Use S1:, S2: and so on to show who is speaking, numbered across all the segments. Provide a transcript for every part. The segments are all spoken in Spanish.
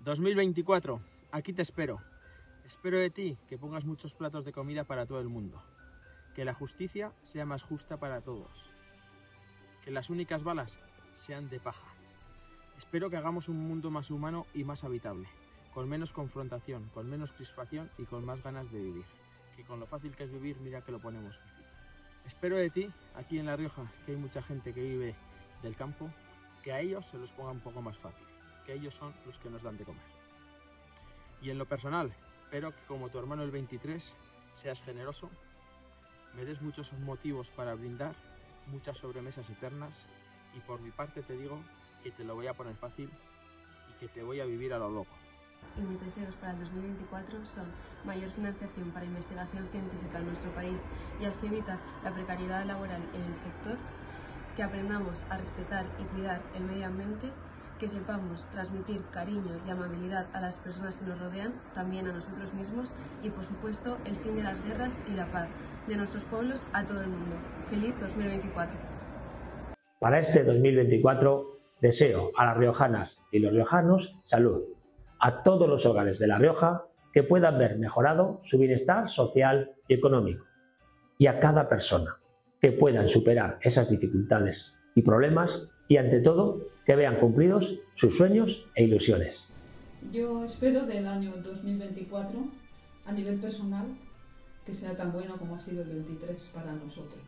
S1: 2024, aquí te espero. Espero de ti que pongas muchos platos de comida para todo el mundo. Que la justicia sea más justa para todos. Que las únicas balas sean de paja. Espero que hagamos un mundo más humano y más habitable. Con menos confrontación, con menos crispación y con más ganas de vivir. Que con lo fácil que es vivir, mira que lo ponemos difícil. Espero de ti, aquí en La Rioja, que hay mucha gente que vive del campo, que a ellos se los ponga un poco más fácil. Que ellos son los que nos dan de comer. Y en lo personal, espero que como tu hermano el 23 seas generoso, me des muchos motivos para brindar, muchas sobremesas eternas y por mi parte te digo que te lo voy a poner fácil y que te voy a vivir a lo loco.
S2: Y mis deseos para el 2024 son mayor financiación para investigación científica en nuestro país y así evitar la precariedad laboral en el sector, que aprendamos a respetar y cuidar el medio ambiente, que sepamos transmitir cariño y amabilidad a las personas que nos rodean, también a nosotros mismos, y por supuesto el fin de las guerras y la paz de nuestros pueblos a todo el mundo. ¡Feliz 2024!
S3: Para este 2024 deseo a las riojanas y los riojanos salud, a todos los hogares de La Rioja que puedan ver mejorado su bienestar social y económico, y a cada persona que puedan superar esas dificultades y problemas y ante todo que vean cumplidos sus sueños e ilusiones.
S4: Yo espero del año 2024, a nivel personal, que sea tan bueno como ha sido el 23 para nosotros.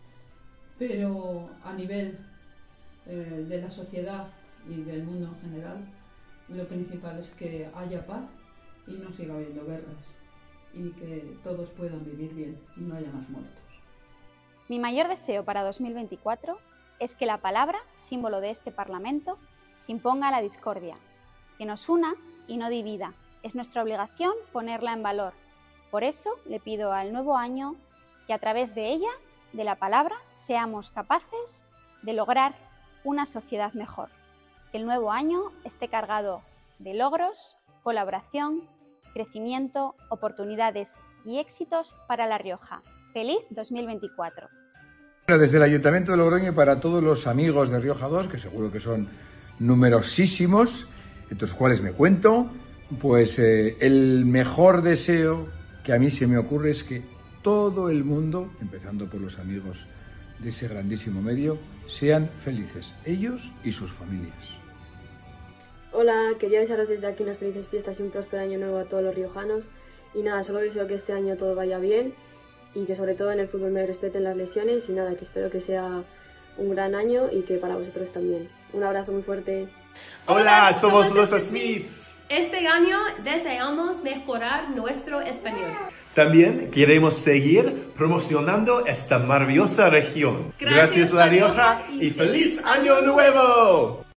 S4: Pero a nivel de la sociedad y del mundo en general, lo principal es que haya paz y no siga habiendo guerras y que todos puedan vivir bien y no haya más muertos.
S5: Mi mayor deseo para 2024 es que la palabra, símbolo de este Parlamento, se imponga a la discordia, que nos una y no divida. Es nuestra obligación ponerla en valor. Por eso le pido al nuevo año que a través de ella, de la palabra, seamos capaces de lograr una sociedad mejor. Que el nuevo año esté cargado de logros, colaboración, crecimiento, oportunidades y éxitos para La Rioja. ¡Feliz 2024!
S6: Bueno, desde el Ayuntamiento de Logroño y para todos los amigos de Rioja 2, que seguro que son numerosísimos, entre los cuales me cuento, pues el mejor deseo que a mí se me ocurre es que todo el mundo, empezando por los amigos de ese grandísimo medio, sean felices, ellos y sus familias.
S7: Hola, quería desearos desde aquí unas felices fiestas y un próspero año nuevo a todos los riojanos. Y nada, solo deseo que este año todo vaya bien y que sobre todo en el fútbol me respeten las lesiones y nada, que espero que sea un gran año y que para vosotros también. Un abrazo muy fuerte.
S8: Hola, somos los Smiths.
S9: Este año deseamos mejorar nuestro español.
S8: También queremos seguir promocionando esta maravillosa región. Gracias La Rioja y ¡feliz Año Nuevo!